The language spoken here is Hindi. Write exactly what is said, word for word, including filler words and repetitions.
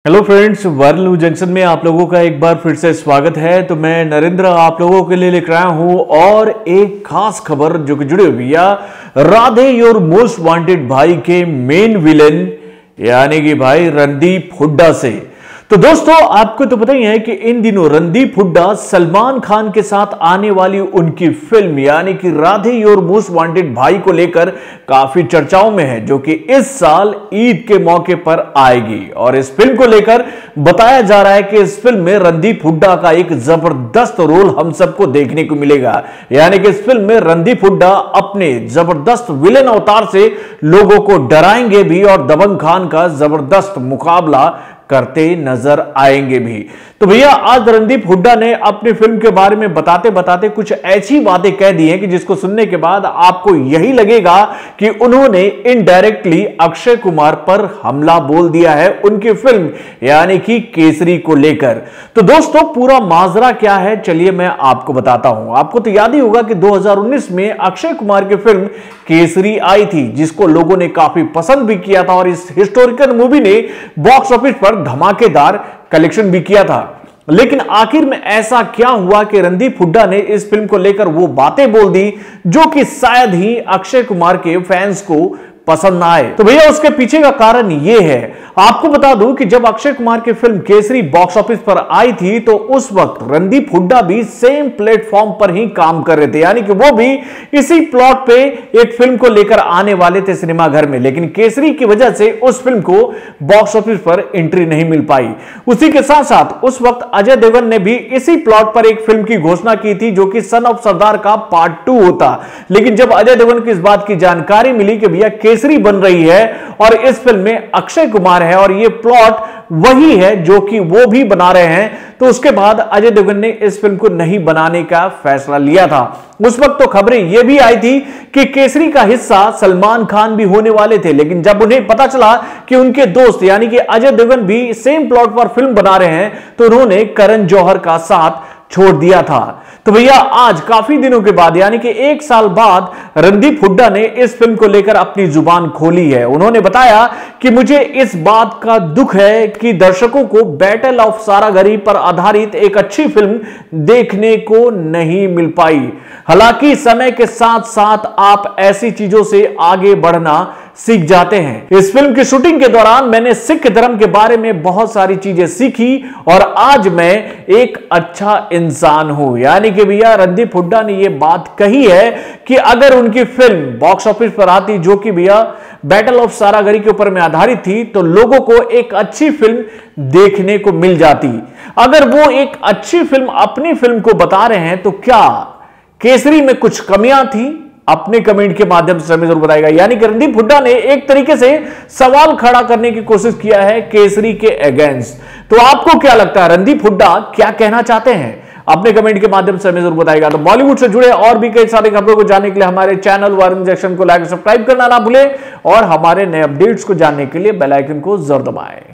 हेलो फ्रेंड्स, वर्ल्ड जंक्शन में आप लोगों का एक बार फिर से स्वागत है। तो मैं नरेंद्र आप लोगों के लिए लेकर आया हूं और एक खास खबर जो कि जुड़ी हुई है राधे योर मोस्ट वांटेड भाई के मेन विलेन यानी कि भाई रणदीप हुड्डा से। तो दोस्तों आपको तो पता ही है कि इन दिनों रणदीप हुड्डा सलमान खान के साथ आने वाली उनकी फिल्म यानी कि राधे योर मोस्ट वांटेड भाई को लेकर काफी चर्चाओं में है, जो कि इस साल ईद के मौके पर आएगी। और इस फिल्म को लेकर बताया जा रहा है कि इस फिल्म में रणदीप हुड्डा का एक जबरदस्त रोल हम सबको देखने को मिलेगा। यानी कि इस फिल्म में रणदीप हुड्डा अपने जबरदस्त विलेन अवतार से लोगों को डराएंगे भी और दबंग खान का जबरदस्त मुकाबला करते नजर आएंगे भी। तो भैया आज रणदीप हुड्डा ने अपनी फिल्म के बारे में बताते बताते कुछ ऐसी बातें कह दी हैं कि जिसको सुनने के बाद आपको यही लगेगा कि उन्होंने इनडायरेक्टली अक्षय कुमार पर हमला बोल दिया है उनकी फिल्म यानी कि केसरी को लेकर। तो दोस्तों पूरा माजरा क्या है चलिए मैं आपको बताता हूं। आपको तो याद ही होगा कि दो हज़ार उन्नीस में अक्षय कुमार की फिल्म केसरी आई थी, जिसको लोगों ने काफी पसंद भी किया था और इस हिस्टोरिकल मूवी ने बॉक्स ऑफिस पर धमाकेदार कलेक्शन भी किया था। लेकिन आखिर में ऐसा क्या हुआ कि रणदीप हुड्डा ने इस फिल्म को लेकर वो बातें बोल दी जो कि शायद ही अक्षय कुमार के फैंस को पसंद ना आए। तो भैया उसके पीछे का कारण ये है, आपको बता दूं कि जब अक्षय कुमार की फिल्म केसरी बॉक्स ऑफिस पर आई थी तो उस वक्त रणदीप हुड्डा भी सेम प्लेटफॉर्म पर ही काम कर रहे थे, यानी कि वो भी इसी प्लॉट पे एक फिल्म को लेकर आने वाले थे सिनेमा घर में। लेकिन केसरी की वजह से उस फिल्म को बॉक्स ऑफिस पर एंट्री नहीं मिल पाई। उसी के साथ साथ उस वक्त अजय देवगन ने भी इसी प्लॉट पर एक फिल्म की घोषणा की थी जो कि सन ऑफ सरदार का पार्ट टू होता। लेकिन जब अजय देवगन को इस बात की जानकारी मिली कि भैया केसरी बन रही है और इस फिल्म में अक्षय कुमार है और ये प्लॉट वही है जो कि वो भी बना रहे हैं, तो उसके बाद अजय देवगन ने इस फिल्म को नहीं बनाने का फैसला लिया था। उस वक्त तो खबरें ये भी आई थी कि केसरी का हिस्सा सलमान खान भी होने वाले थे, लेकिन जब उन्हें पता चला कि उनके दोस्त यानी कि अजय देवगन भी सेम प्लॉट पर फिल्म बना रहे हैं तो उन्होंने करण जौहर का साथ छोड़ दिया था। तो भैया आज काफी दिनों के बाद यानी कि एक साल बाद रणदीप हुड्डा ने इस फिल्म को लेकर अपनी जुबान खोली है। उन्होंने बताया कि मुझे इस बात का दुख है कि दर्शकों को बैटल ऑफ सारागरी पर आधारित एक अच्छी फिल्म देखने को नहीं मिल पाई। हालांकि समय के साथ साथ आप ऐसी चीजों से आगे बढ़ना सीख जाते हैं। इस फिल्म की शूटिंग के दौरान मैंने सिख धर्म के बारे में बहुत सारी चीजें सीखी और आज मैं एक अच्छा इंसान हूं। यानी कि भैया रणदीप हुड्डा ने यह बात कही है कि अगर उनकी फिल्म बॉक्स ऑफिस पर आती जो कि भैया बैटल ऑफ सारागरी के ऊपर में आधारित थी तो लोगों को एक अच्छी फिल्म देखने को मिल जाती। अगर वो एक अच्छी फिल्म अपनी फिल्म को बता रहे हैं तो क्या केसरी में कुछ कमियां थी? अपने कमेंट के माध्यम से हमें जरूर बताएगा। यानी कि रणदीप हुड्डा ने एक तरीके से सवाल खड़ा करने की कोशिश किया है केसरी के अगेंस्ट। तो आपको क्या लगता है रणदीप हुड्डा क्या कहना चाहते हैं? अपने कमेंट के माध्यम से हमें जरूर बताएगा। तो बॉलीवुड से जुड़े और भी कई सारे खबरों को जानने के लिए हमारे चैनल वर्ल्ड जंक्शन को लाइक सब्सक्राइब करना ना भूलें और हमारे नए अपडेट्स को जानने के लिए बेल आइकन को जरूर दबाएं।